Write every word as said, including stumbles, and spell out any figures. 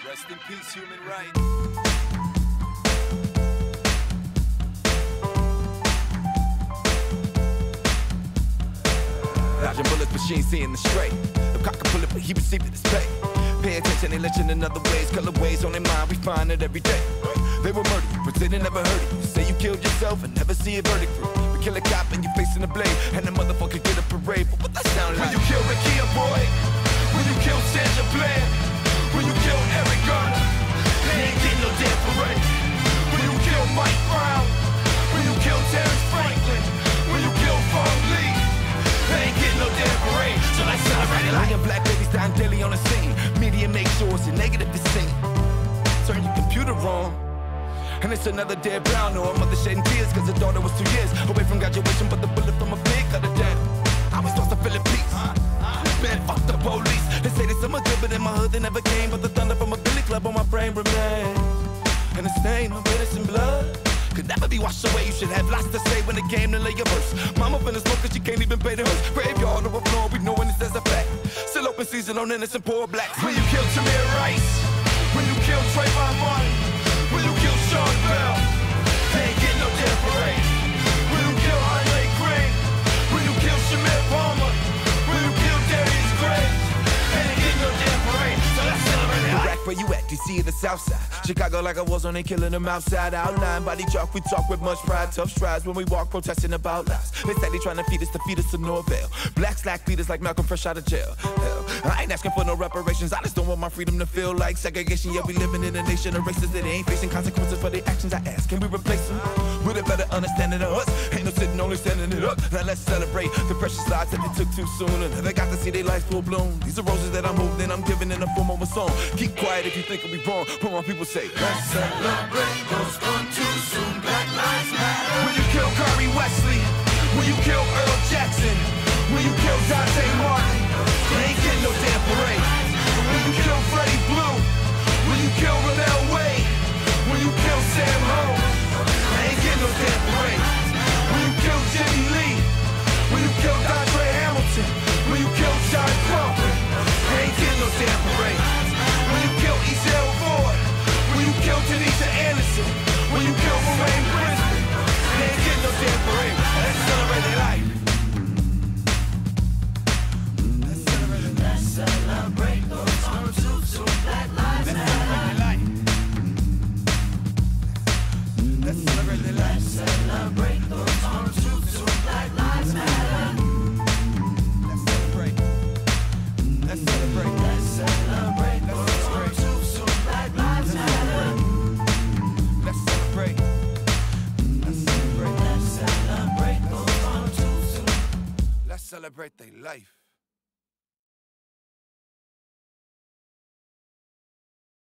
Rest in peace, human rights. Dodging bullets, but she ain't seeing the straight. The cock can pull it, but he received it as pay. Pay attention, they lynching in other ways. Colorways on their mind, we find it every day. They will murder you, pretend they never heard you. Say you killed yourself and never see a verdict through. We kill a cop and you facing a blade, and the motherfucker get a parade. But what that sound like? When you kill Ricky, boy. When you kill Sandra Blair. When you kill Eric Garner. They ain't getting no damn parade. When you kill Mike Brown. When you kill Terrence Franklin. When you kill Fong Lee. They ain't getting no damn parade. So let's celebrate it like million black babies dying daily on the scene. Media make sure it's a negative to seen. Turn your computer on, and it's another dead brown. Or a mother shedding tears cause her daughter was two years away from graduation, but the bullet from a pig cut her down. I was lost to feel at peace. Man, fuck the police. They say there's someone good, but in my hood they never came. But the thunder from a billy club on my brain remains. And the stain of innocent blood could never be washed away. You should have lots to say when it came to lay your verse. Mama finna smoke cause she can't even pay the hearse. Graveyard or a floor, we knowing this as a fact. Still open season on innocent poor blacks. When you kill Tamir Rice. When you kill Trayvon Martin. When you kill Sean Bell. They ain't getting no damn parade. When you kill Andre Craig. When you kill Shamir Palmer. When you kill Darius Gray. They ain't getting no damn parade. So let's celebrate it. Iraq, where you at? D C or the South Side? Chicago like I was on, they killing them outside. Outline, body chalk, we talk with much pride. Tough strides when we walk, protesting about lives. They say they trying to feed us, to feed us to no avail. Black slack beaters like Malcolm fresh out of jail. Hell, I ain't asking for no reparations, I just don't want my freedom to feel like segregation. Yeah, we living in a nation of races that ain't facing consequences for their actions. I ask, can we replace them with a better understanding of us? Ain't no sitting, only standing it up. Now let's celebrate the precious lives that they took too soon, and they got to see their lives full bloom. These are roses that I'm holding and I'm giving in the form of a song. Keep quiet if you think it'll be wrong, but my people say, let's celebrate those gone too soon. Black lives matter. When you kill Curry Wesley. When you kill Earl Jackson. When you kill Dante Martin. They ain't getting no damn parade. When you kill Freddie Blue. When you kill Ronell Wade. When you kill Sam Holmes. They ain't getting no damn parade. When you kill Jimmy Lee. When you kill Dante Hamilton. When you kill John Crawford. They ain't getting no damn parade. When you kill Ezell Ford. When you kill Tanisha Anderson. When you kill Moraine Brisbane. They ain't getting no damn parade. Let's celebrate their life. Let's celebrate, let's celebrate those armed suits who Black lives matter. Let's celebrate their life. Let's celebrate those armed suits who Black lives matter. Let's celebrate. Let's celebrate. Let's celebrate those armed suits who Black lives matter. Let's celebrate. Let's celebrate. Let's celebrate those armed suits. Let's celebrate their life.